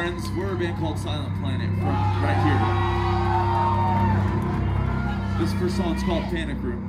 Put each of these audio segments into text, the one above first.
friends. We're a band called Silent Planet from right here. This first song's called Panic Room.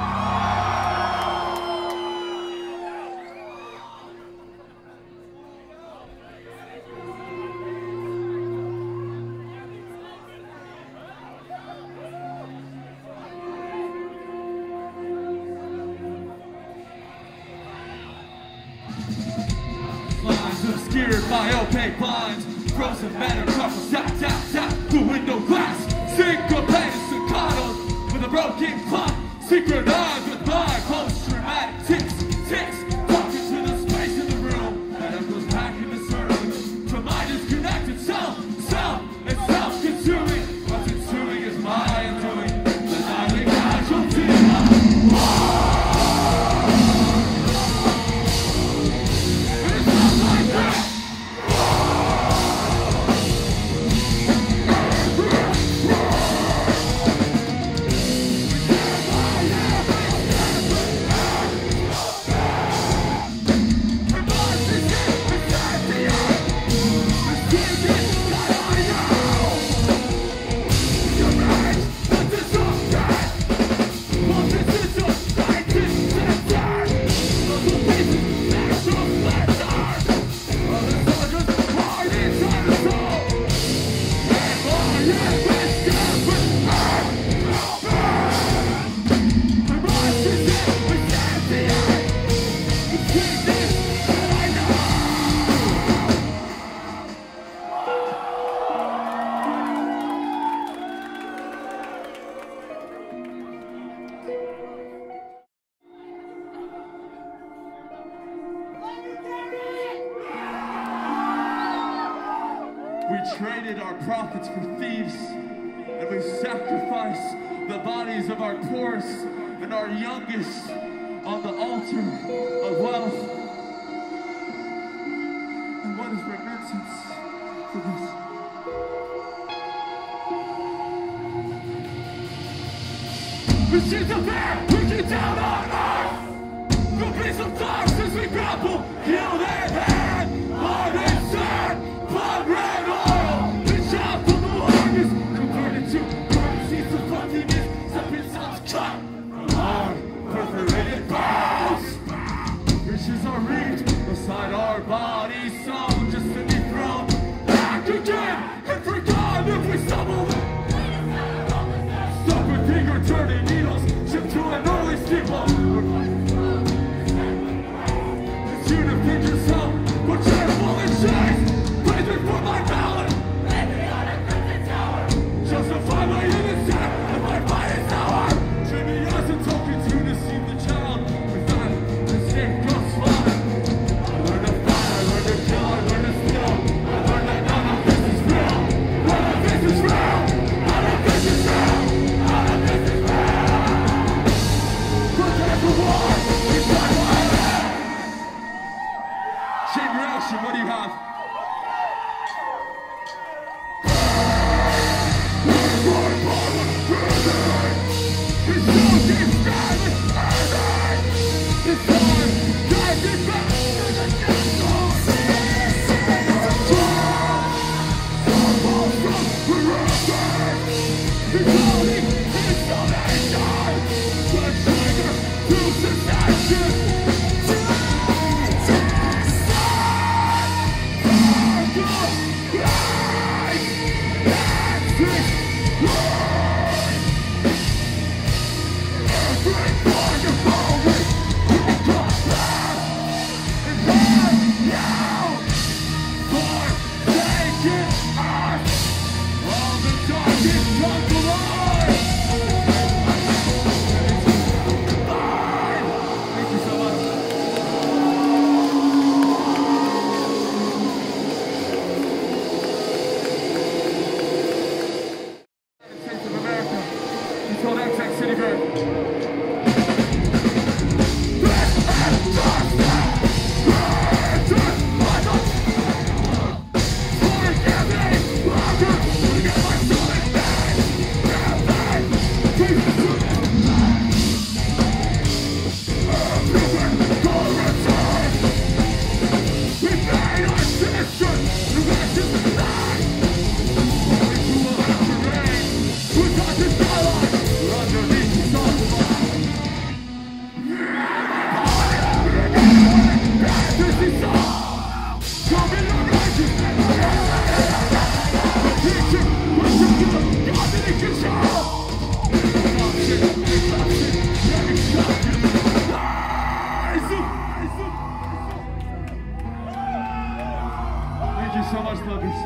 Obscured by opaque blinds, frozen matter crumbles, tap, tap, tap, the window glass, syncopated staccatos with a broken clock, synchronized with my post-traumatic ticks, ticks, talking to the space in the room, that echoes back in the circle, from my disconnected self, self, and self-consuming, what's consuming is my undoing, the nightly casualty of we traded our profits for thieves, and we sacrificed the bodies of our poorest and our youngest on the altar of wealth. And what is repentance for this? Machines of air looking down on earth. The piece of darkness we grapple, healed and hand, hard and sad, blood red oil, the child from the largest, converted to currencies of emptiness, stepping cells cut from hard, perforated bones. Riches are reaped beside our bodies, sown just to be thrown back again and forgotten if we stumble. Stop with finger turning needles, shift to an early steeple. It's you to feed yourself, but careful and chase. Waiting for my ballot. Let me on a crimson tower. Justify my innocence and my finest hour. Jimmy as a token to deceive the child. Without mistake, go slaughter. I learned to fight, I learned to kill, I learned to steal. I learned that none of this is real. None of this is real. None of this is real. None of this is real. Prepare for war. It's not my head. Chain reaction, what do you have? Thank you so much, puppies.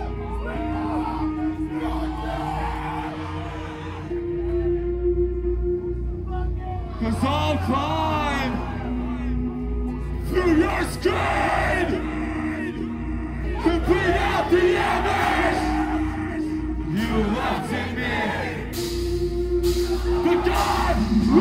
Cause I'll climb through your skin and bring out the image you left in me. But God,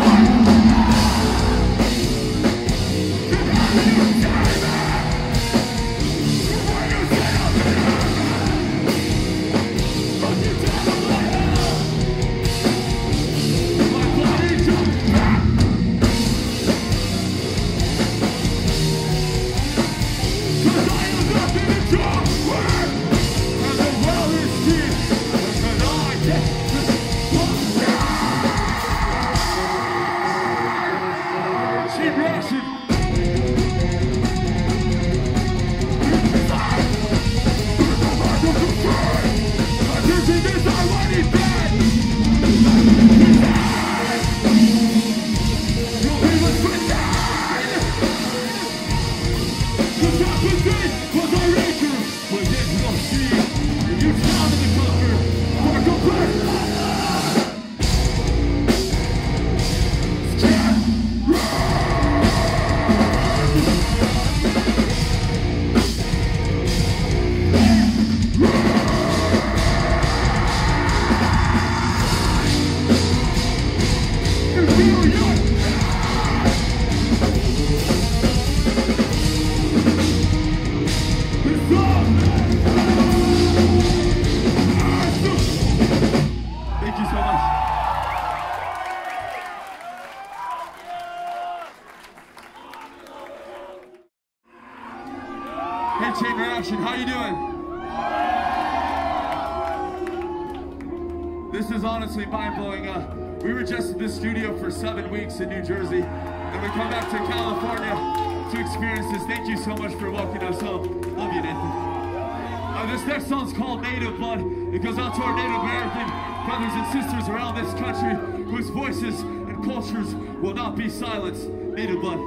Hey, Chain Reaction, how you doing? This is honestly mind-blowing. We were just in the studio for 7 weeks in New Jersey, and we come back to California to experience this. Thank you so much for welcoming us home. Love you, Nathan. This next song's called Native Blood. It goes out to our Native American brothers and sisters around this country whose voices and cultures will not be silenced. Native Blood.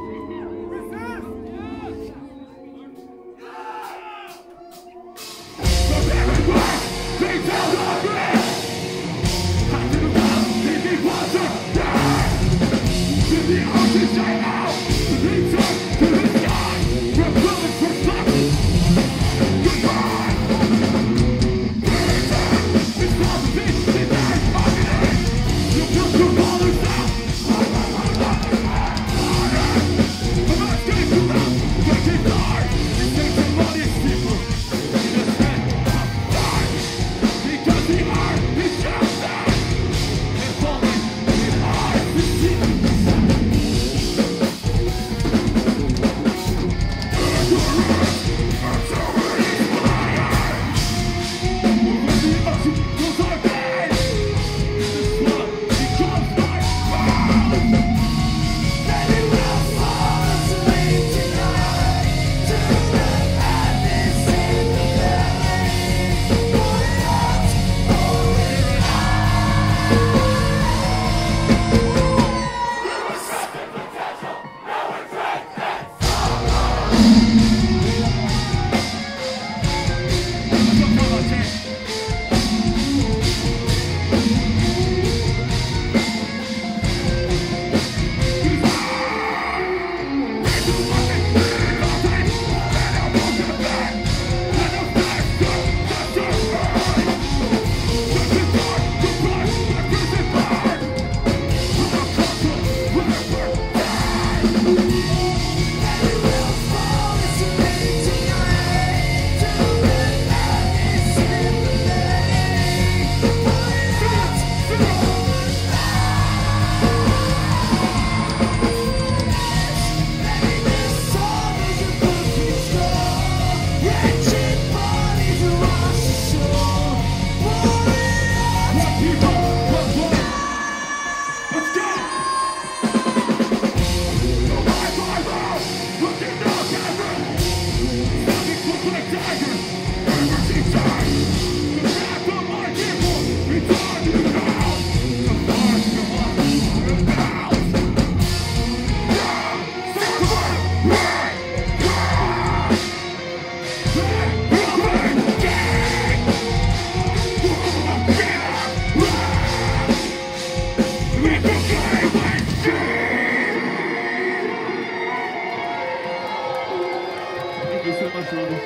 so much, brother.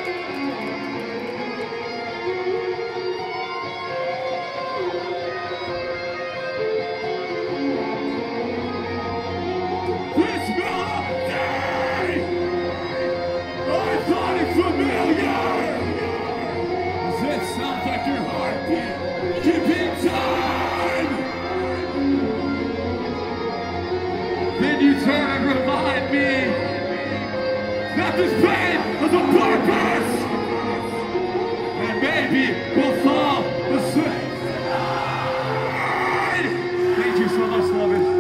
This melody, I thought it familiar. It sounds like your heartbeat keeping time. Then you turn and remind me that this pain has a purpose, and maybe we'll fall asleep tonight. Thank you so much, lovers.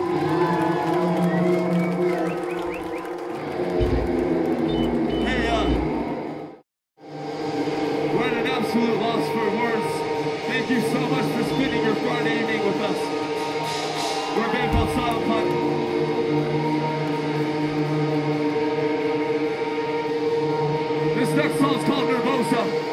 We're at an absolute loss for words. Thank you so much for spending your Friday evening with us. We're a band called Silent Punt. This next song's called Nervosa.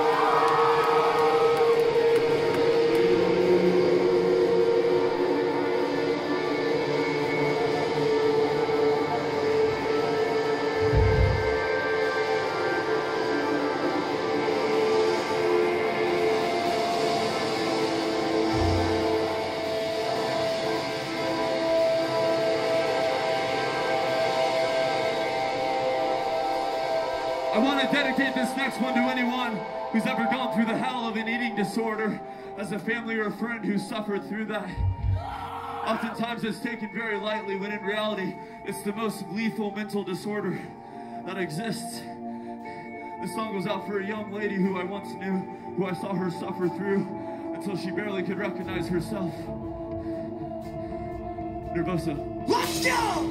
I want to dedicate this next one to anyone who's ever gone through the hell of an eating disorder, as a family or a friend who suffered through that. Oftentimes it's taken very lightly, when in reality, it's the most lethal mental disorder that exists. This song goes out for a young lady who I once knew, who I saw her suffer through until she barely could recognize herself. Nervosa. Let's go!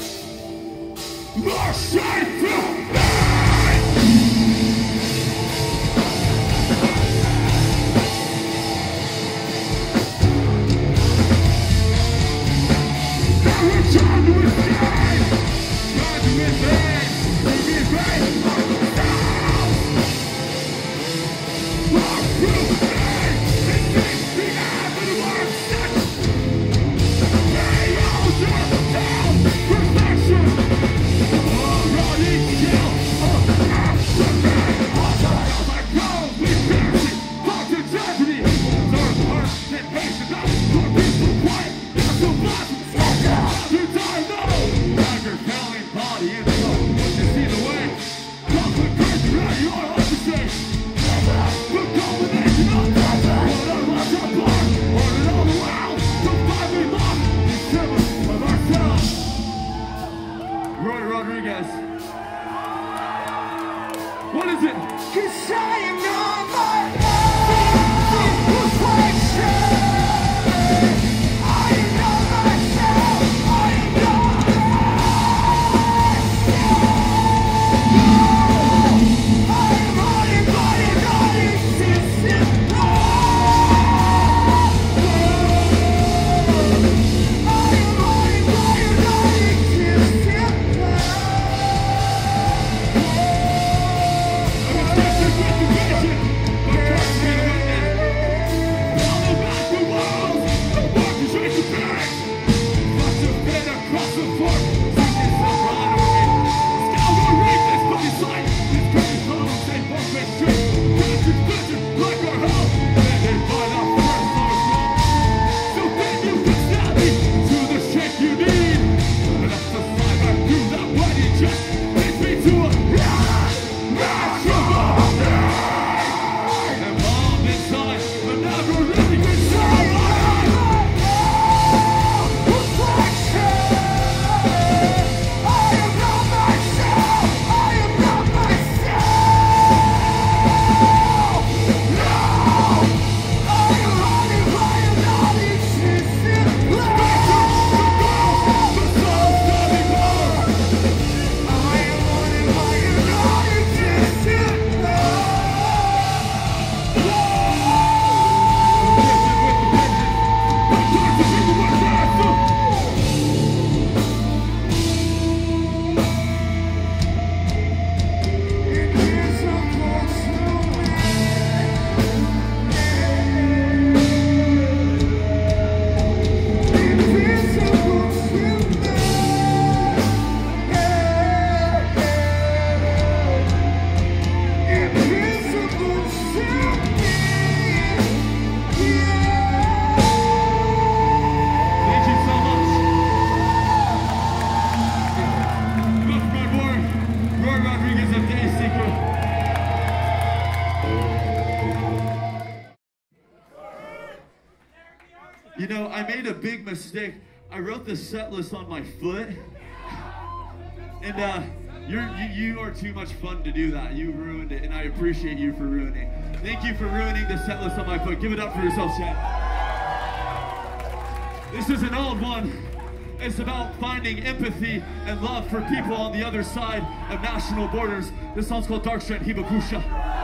Marching through night! Time to escape! Time to invade! To be brave! Walk through the pain! And seek the avenue of sex! They all turn down perfection! Already kill! Aftermath! As I go, we fancy! Talk to tragedy! Dark hearts and hate the God! For peaceful quiet! That's the blast! You die now! Have your failing body and soul. Once you see the way, conflict crazy right, you are hard to say. The combination of what our lives are apart, or in all the world, to find we lost the symbol of ourselves. Roy Rodriguez. What is it? 'Cause I am not my own reflection. So I made a big mistake. I wrote the set list on my foot. And you are too much fun to do that. You ruined it, and I appreciate you for ruining it. Thank you for ruining the set list on my foot. Give it up for yourselves, Chad. This is an old one. It's about finding empathy and love for people on the other side of national borders. This song's called Dark Strand Hibakusha.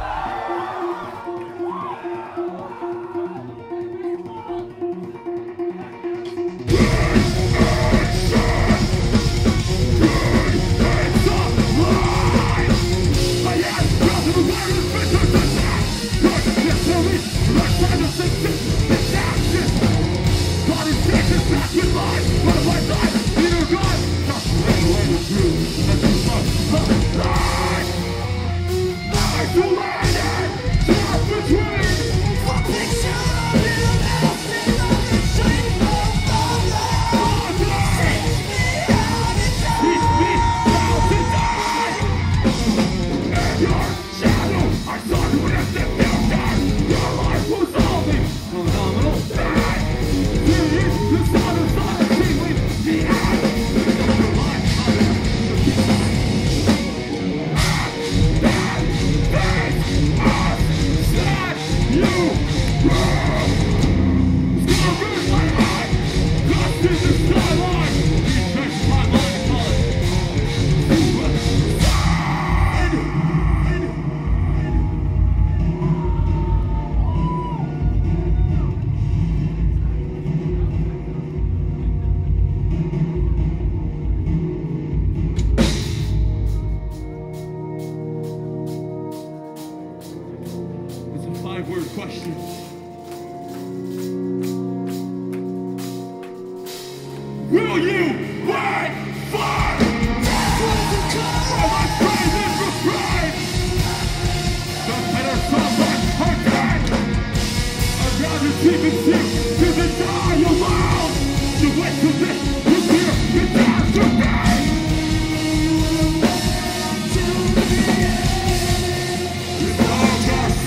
Question. Will you wait for my praises for pride? The better songs are dead. I'd rather keep it sick to the die alone. You wait till this, you hear, you dance to die. It's all just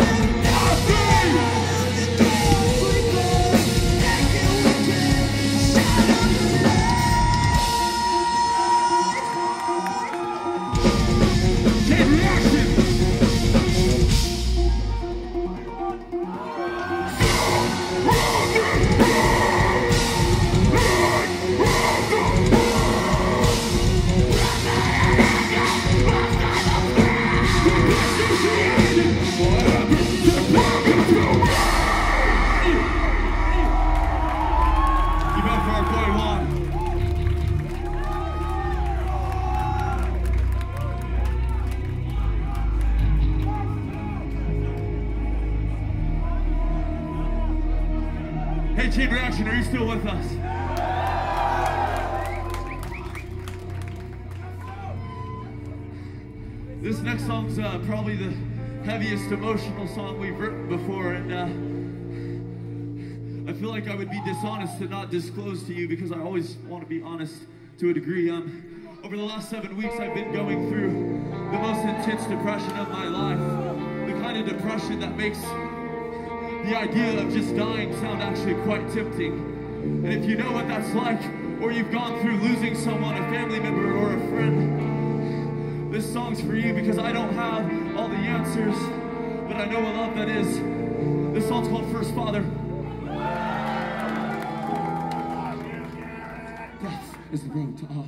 Hey, Chain Reaction, are you still with us? This next song's probably the heaviest emotional song we've written before, and I feel like I would be dishonest to not disclose to you because I always want to be honest to a degree. Over the last 7 weeks, I've been going through the most intense depression of my life, the kind of depression that makes the idea of just dying sound actually quite tempting. And if you know what that's like, or you've gone through losing someone, a family member or a friend, this song's for you because I don't have all the answers, but I know a love that is. This song's called First Father. Death is the road to all.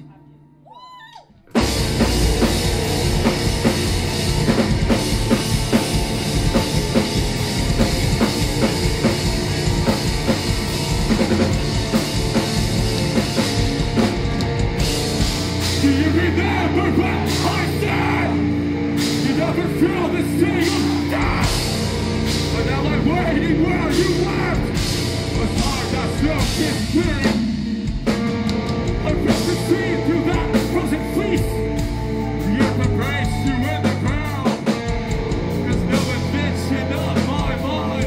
Do you remember what I said? You never feel the sting of death. But now I'm waiting where you left. As hard as no kidding. I felt the sea through that frozen fleece. The earth embraced you in the ground. Cause no invention of my mind.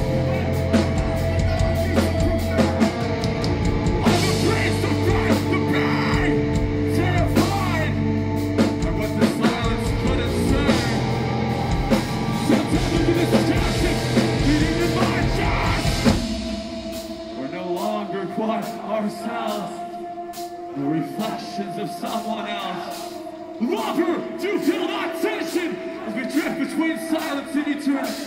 I'm a priest of Christ the bride. Terrified of what the silence couldn't say. Sometimes into this justice, leading in my chest. We're no longer longer to feel that tension as we drift between silence and eternity.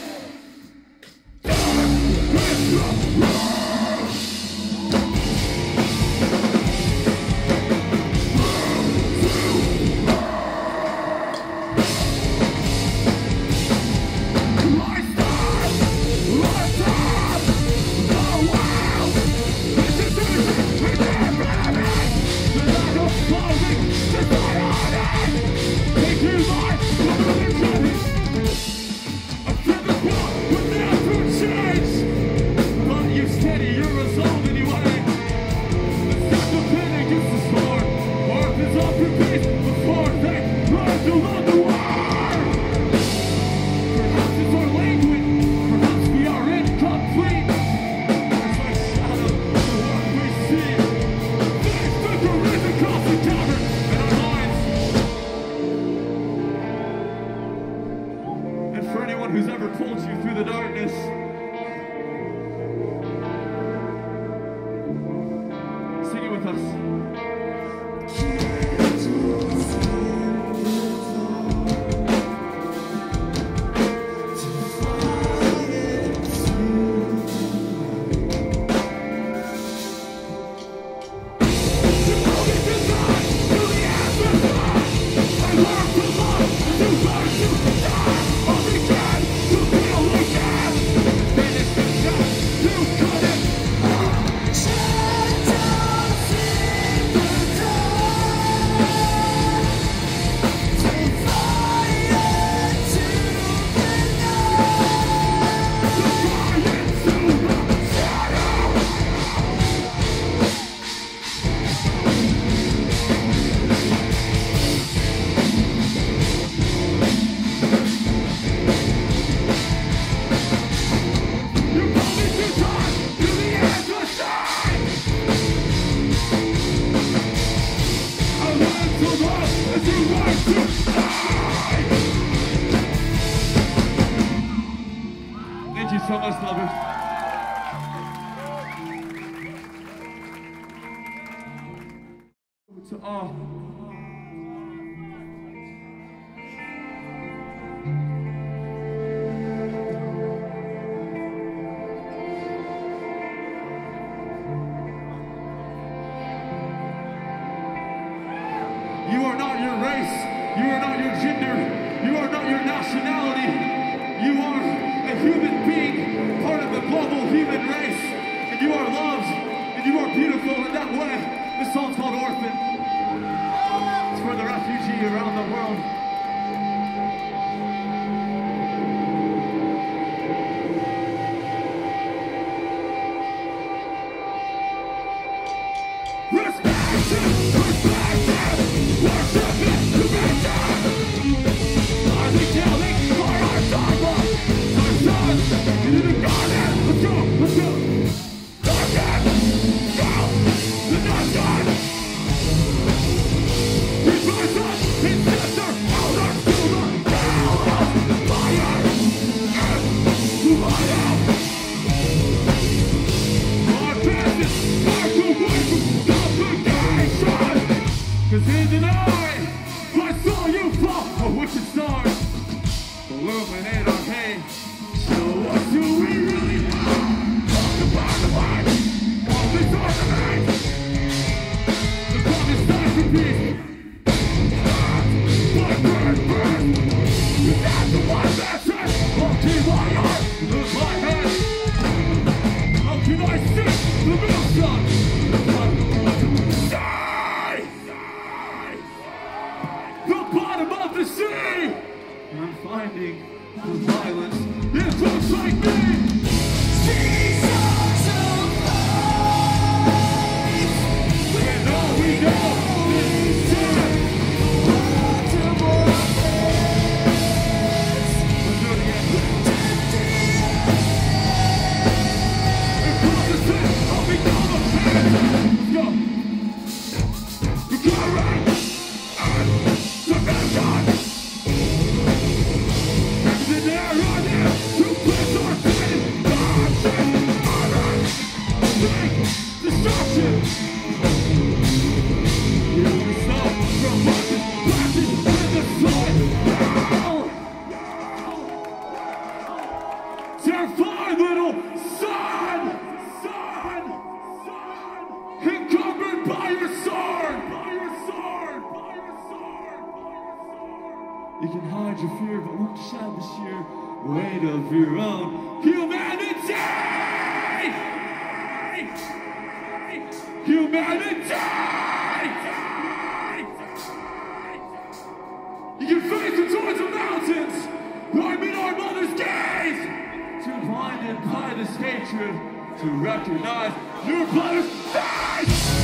Who's ever pulled you through the darkness? Sing it with us. Thank you so much, lovers. To all. You are not your race. You are not your gender. You are not your nationality. You are a human being, part of the global human race. And you are loved. And you are beautiful in that way. This song's called Orphan. It's for the refugee around the world. Cause in the night, I saw you fall, a wicked star. Illuminate our pain, show us who we really are. Talk about the light, all these ornaments. The promised time for peace. Burn. Is that the one that says, I'll keep my heart, lose my head. How can I see the millstone? I'm finding the violence. It looks like me. Jesus of life. When all we know is death. Multiple things. Let's do it again. Across the sea, I'll become a man. Let's go. The current and dimension. There are there to place our faith, God, You can hide your fear, but won't shed the sheer weight of your own humanity! Humanity! You can face the towards the mountains, right in our mother's gaze! Too blinded by this hatred to recognize your brother's face!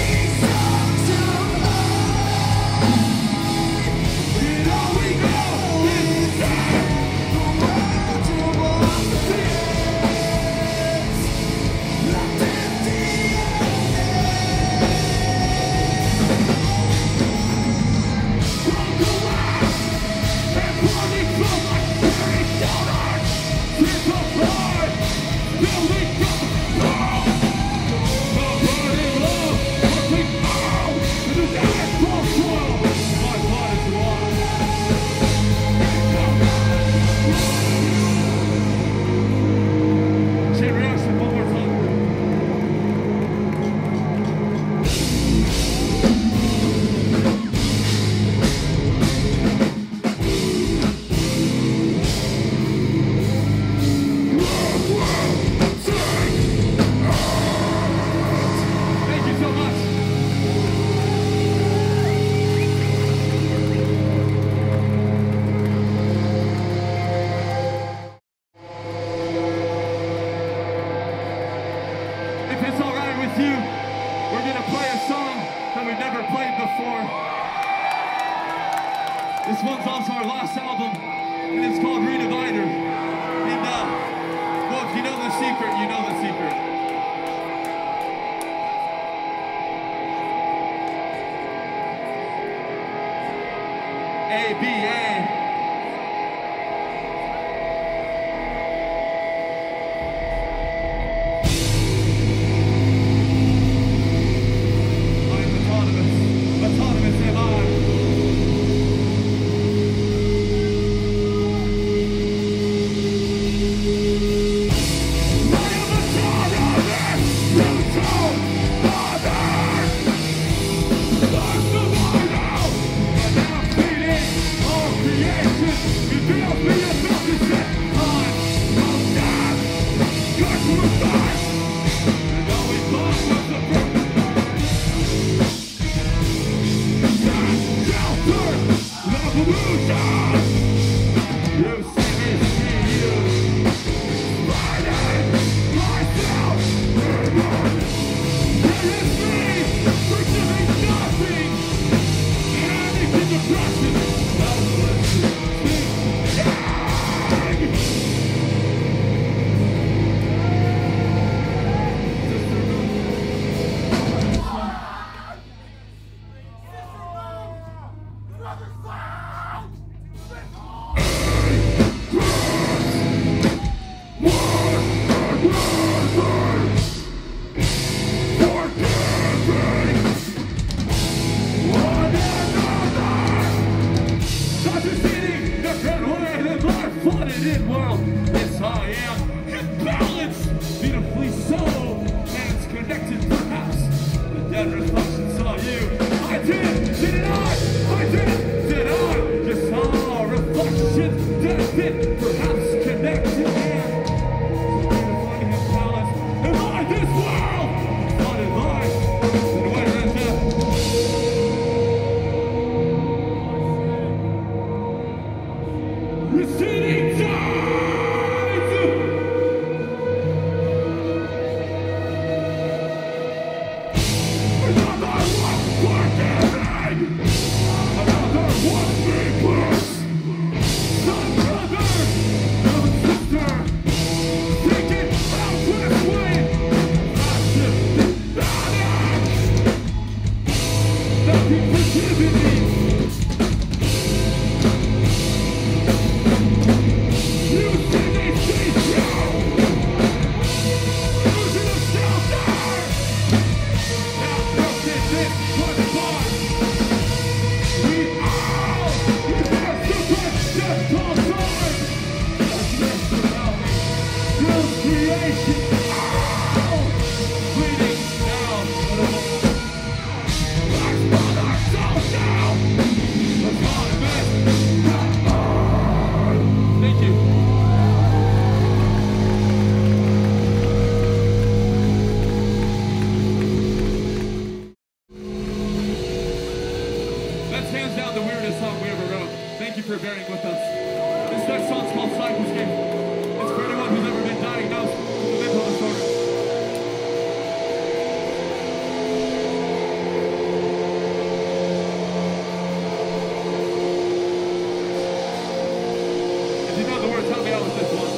This one's also our last album, and it's called Redivider. And, well, if you know the secret, you know the secret. ABA. We're not Thank you for bearing with us. This next song's called Cyclescape. It's for anyone who's ever been diagnosed with a mental disorder. If you know the words, help me out with this one.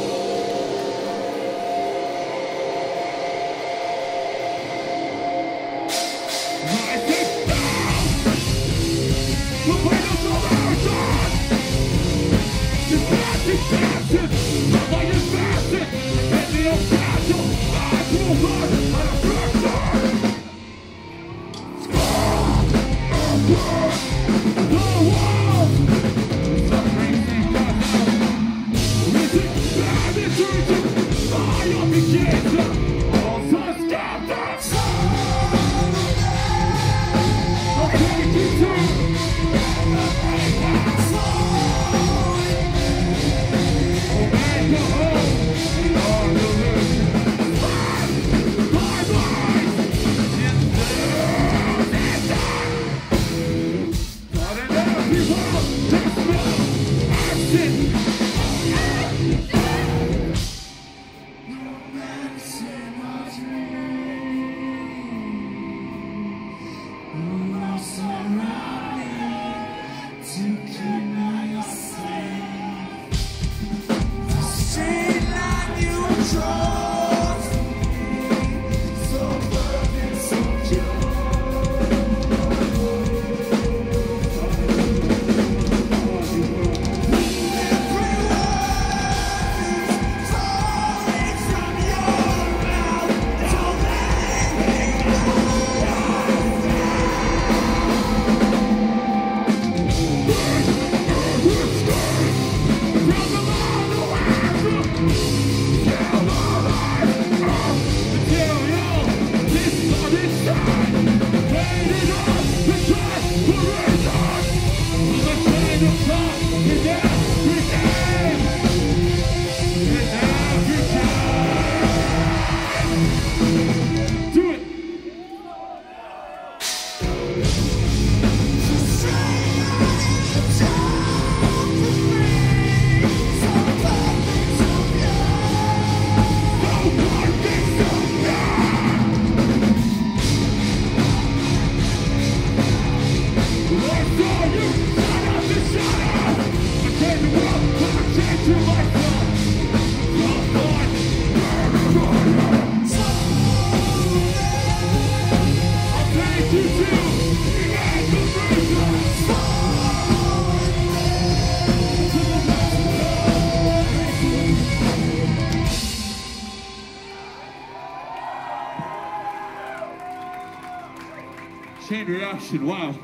Chain Reaction, wow.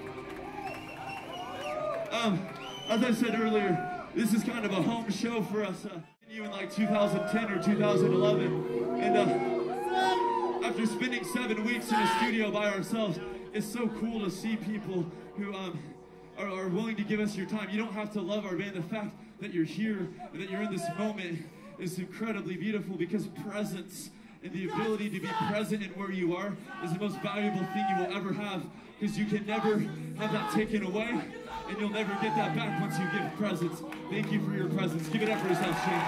As I said earlier, this is kind of a home show for us. You in like 2010 or 2011, and after spending 7 weeks in a studio by ourselves, it's so cool to see people who are willing to give us your time. You don't have to love our band. The fact that you're here and that you're in this moment is incredibly beautiful, because presence and the ability to be present in where you are is the most valuable thing you will ever have, because you can never have that taken away, and you'll never get that back once you give presence. Thank you for your presence. Give it up for yourself, Shane.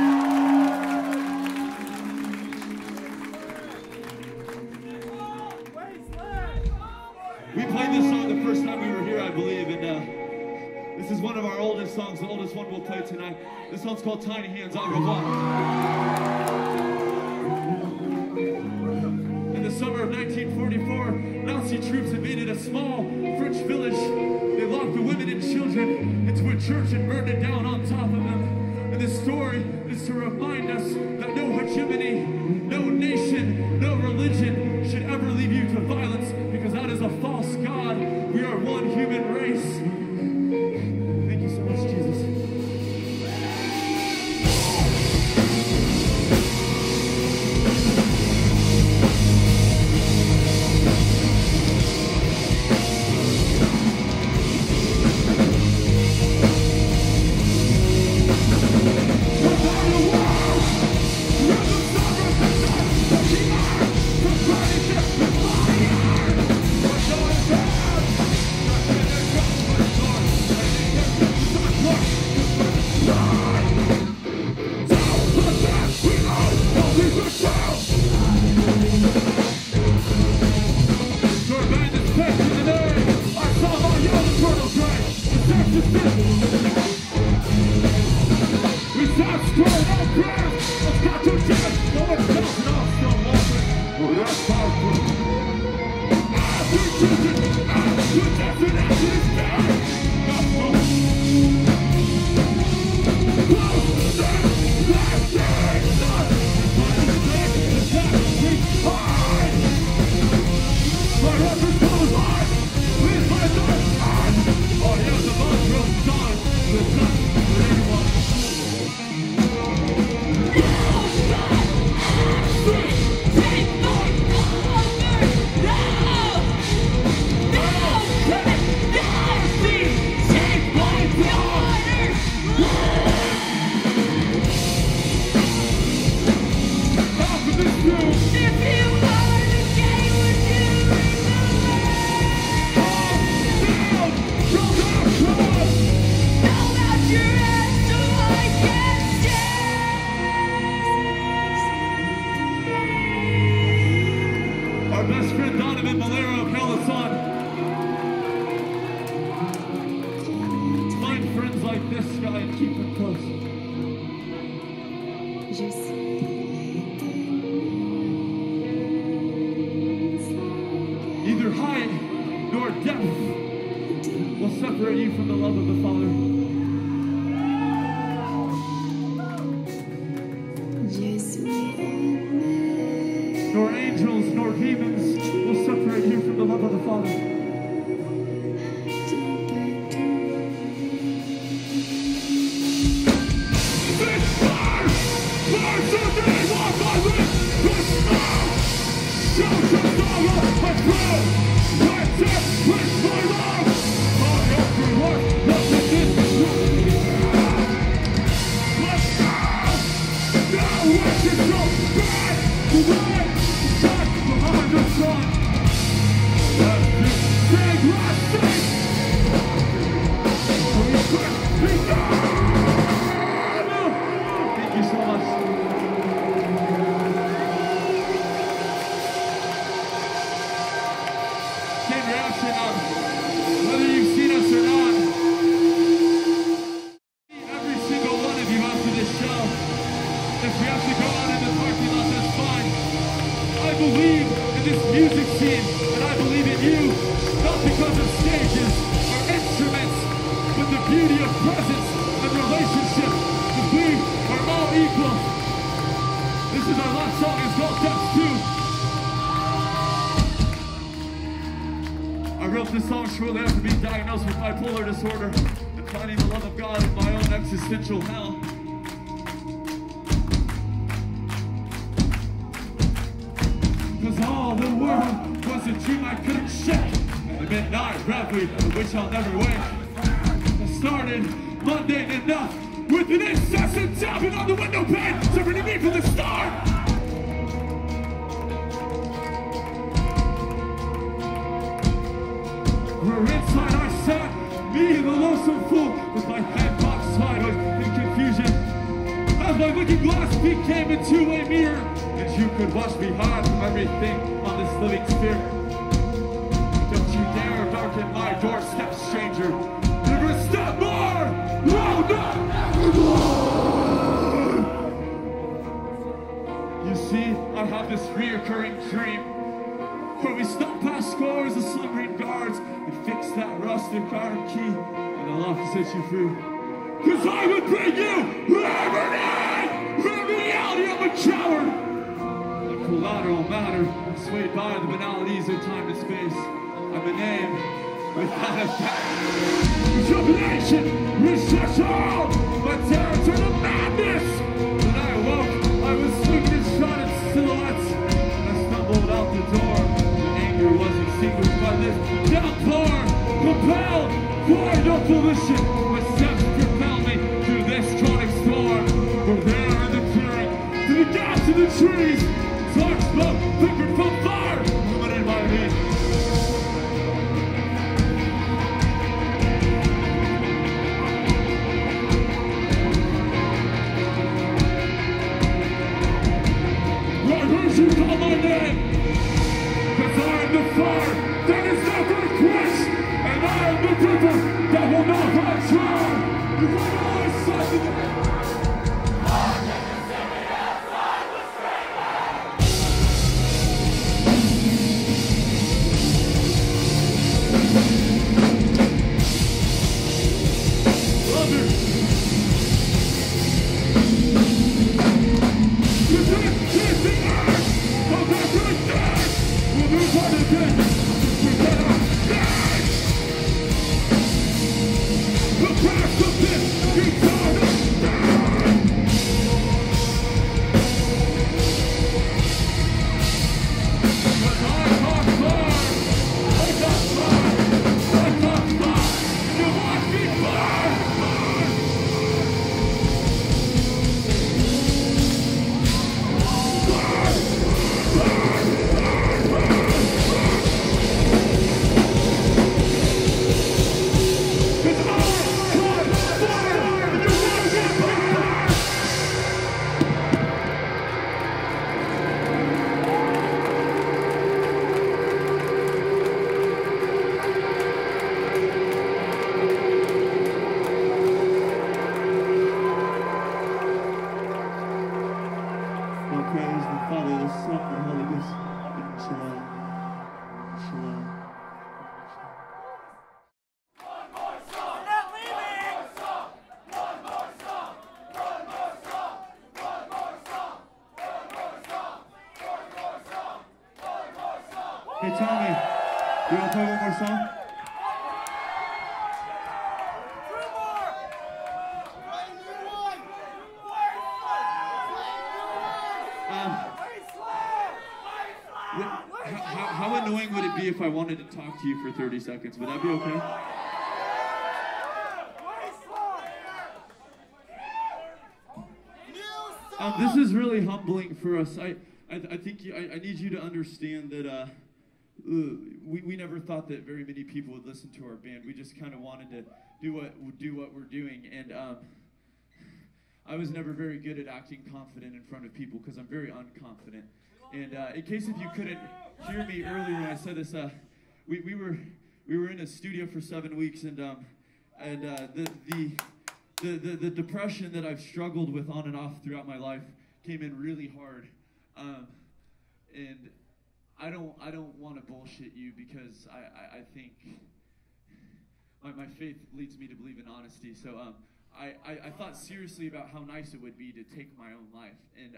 We played this song the first time we were here, I believe, and this is one of our oldest songs, the oldest one we'll play tonight. This song's called Tiny Hands, Au revoir. In the summer of 1944, Nazi troops invaded a small French village. They locked the women and children into a church and burned it down on top of them. And this story is to remind us that no hegemony, no nation, no religion should ever lead you to violence, because that is a false god. We are one human race. Thank you so much, Jesus. this guy and keep him close. Neither height nor depth will separate you from the love of the Father. Nor angels nor demons will separate you from the love of the Father. Thank you so much. Same reaction on whether you've seen us or not. Every single one of you after this show. If we have to go out in the parking lot, that's fine. I believe in this music scene, and I believe in you, not because of stages or instruments, but the beauty of presence and relationship. Because we are all equal. This is our last song. It's called Depths 2. I wrote this song shortly after being diagnosed with bipolar disorder and finding the love of God in my own existential hell. Cause all the world was a dream I couldn't shake. The midnight reverie of which I'll never wake. I started mundane enough with an incessant tapping on the window pane, separating me from the start. Where inside I sat, me the lonesome fool, with my head cocked sideways in confusion. As my looking glass became a two-way mirror, and you could watch me hide from everything on this living sphere. Don't you dare darken my doorstep, stranger. Never a step more! No, not evermore! You see, I have this reoccurring dream where we stop past scores of slumbering guards and fix that rusted iron key and the lock to set you free. Cause I would bring you every night! In reality, I'm a coward! Collateral matter, swayed by the banalities of time and space. I'm a name without a fact. Jubilation, recession, my terror turned to madness. When I awoke, I was swinging and shot at silhouettes. And I stumbled out the door. The anger was extinguished by this downpour. Compelled, for no volition, my steps propelled me through this chronic storm. From there in the clearing, to the gaps in the trees. Dark smoke, flickered from fire, illuminated by me. I heard you call my name, cause I am the fire that is never quenched, and I am the river that will not run dry. You are always something. Hey, Tommy, you want to play one more song? How annoying would it be if I wanted to talk to you for 30 seconds? Would that be okay? This is really humbling for us. I think I need you to understand that we never thought that very many people would listen to our band. We just kind of wanted to do what we're doing, and I was never very good at acting confident in front of people because I'm very unconfident. And in case if you couldn't hear me earlier when I said this, we were in a studio for 7 weeks, and the depression that I've struggled with on and off throughout my life came in really hard, and I don't want to bullshit you because I think my faith leads me to believe in honesty. So I thought seriously about how nice it would be to take my own life, and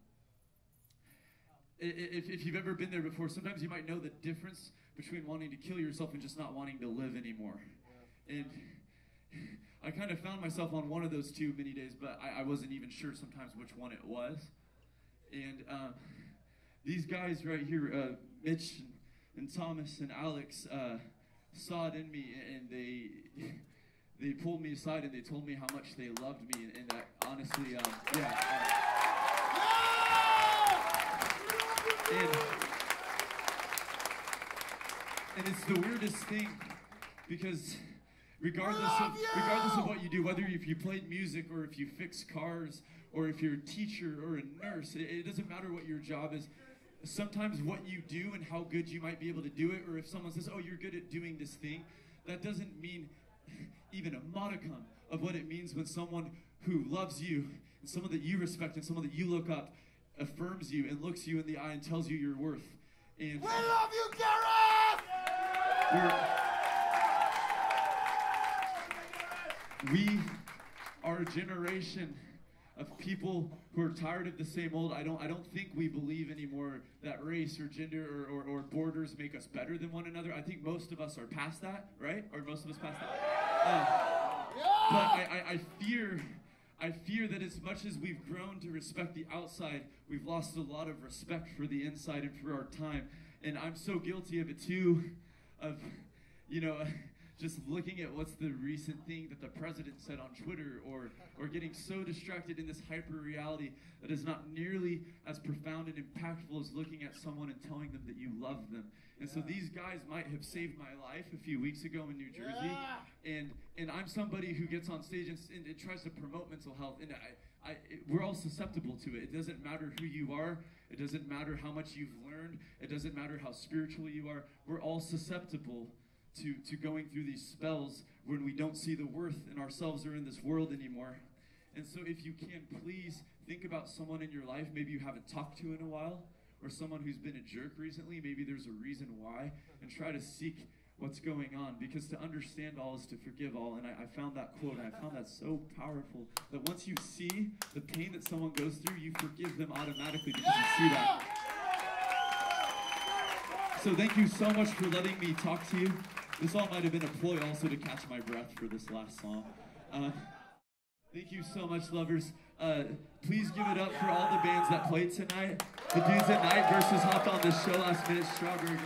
if you've ever been there before, sometimes you might know the difference between wanting to kill yourself and just not wanting to live anymore. And I kind of found myself on one of those two many days, but I wasn't even sure sometimes which one it was. And these guys right here, Mitch and Thomas and Alex, saw it in me, and they pulled me aside and they told me how much they loved me, and that honestly, yeah. And it's the weirdest thing, because regardless of what you do, whether if you played music or if you fix cars or if you're a teacher or a nurse, it doesn't matter what your job is. Sometimes what you do and how good you might be able to do it, or if someone says, oh, you're good at doing this thing, that doesn't mean even a modicum of what it means when someone who loves you and someone that you respect and someone that you look up affirms you and looks you in the eye and tells you your worth. And we love you, Gareth! We are a generation of people who are tired of the same old. I don't think we believe anymore that race or gender or borders make us better than one another. I think most of us are past that, right? Or most of us past that. But I fear that as much as we've grown to respect the outside, we've lost a lot of respect for the inside and for our time. And I'm so guilty of it too, of, just looking at what's the recent thing that the president said on Twitter, or getting so distracted in this hyper reality that is not nearly as profound and impactful as looking at someone and telling them that you love them. And so these guys might have saved my life a few weeks ago in New Jersey, and I'm somebody who gets on stage and it tries to promote mental health, and we're all susceptible to it. It doesn't matter who you are. It doesn't matter how much you've learned. It doesn't matter how spiritual you are. We're all susceptible to going through these spells when we don't see the worth in ourselves or in this world anymore. And so if you can, please think about someone in your life maybe you haven't talked to in a while, or someone who's been a jerk recently. Maybe there's a reason why, and try to seek what's going on, because to understand all is to forgive all. And I found that quote, and I found that so powerful, that once you see the pain that someone goes through, you forgive them automatically because you see that. So thank you so much for letting me talk to you. This all might have been a ploy also to catch my breath for this last song. Thank you so much, lovers. Please give it up for all the bands that played tonight. The Dudes at Night versus hopped on the show last minute, Strawberry.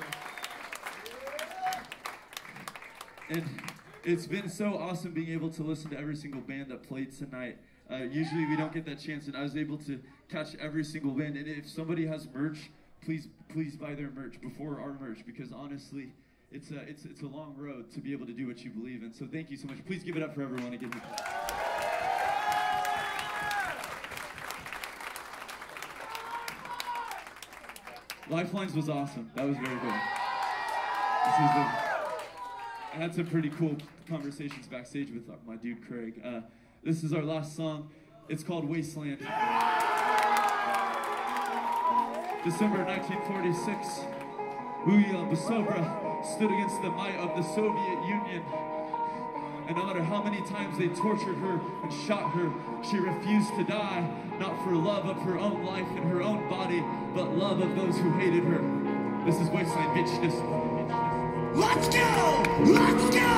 And it's been so awesome being able to listen to every single band that played tonight. Usually we don't get that chance, and I was able to catch every single band. And if somebody has merch, please buy their merch before our merch, because honestly, it's a long road to be able to do what you believe in. So thank you so much. Please give it up for everyone again. Lifelines was awesome. That was very good. I had some pretty cool conversations backstage with my dude Craig. This is our last song. It's called Wasteland. December 1946, Yulia Basobra stood against the might of the Soviet Union. And no matter how many times they tortured her and shot her, she refused to die, not for love of her own life and her own body, but love of those who hated her. This is Wasteland Bitches. Let's go! Let's go!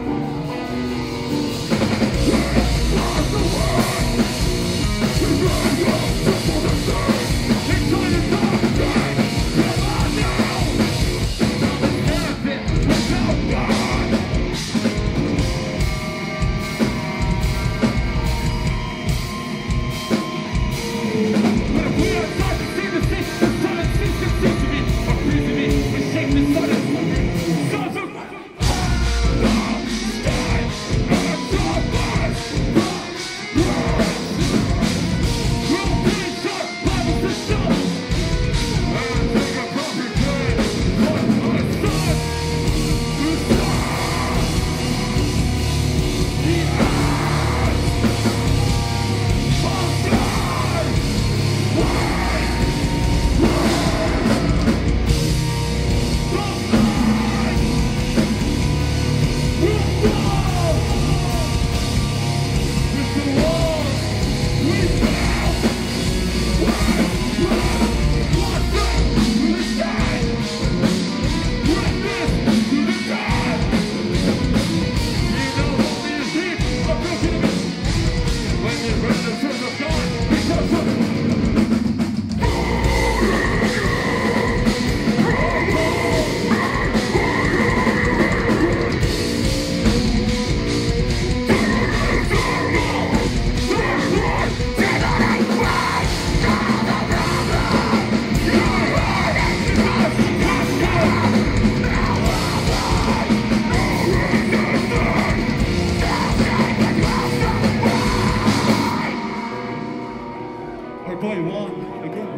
Our boy won again.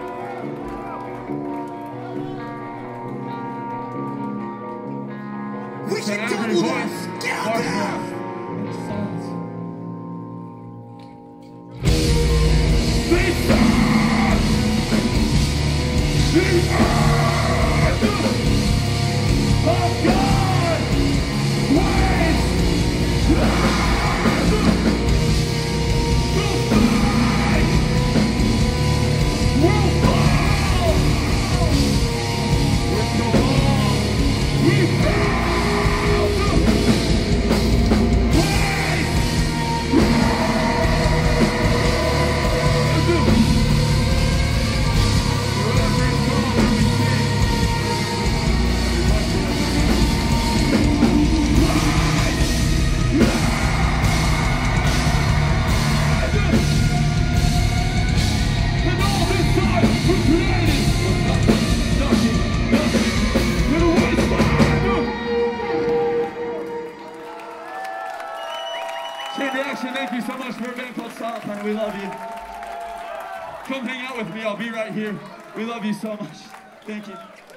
We should double this! Get out there! Chain Reaction, thank you so much for a band called Solid Planet. We love you. Come hang out with me. I'll be right here. We love you so much. Thank you.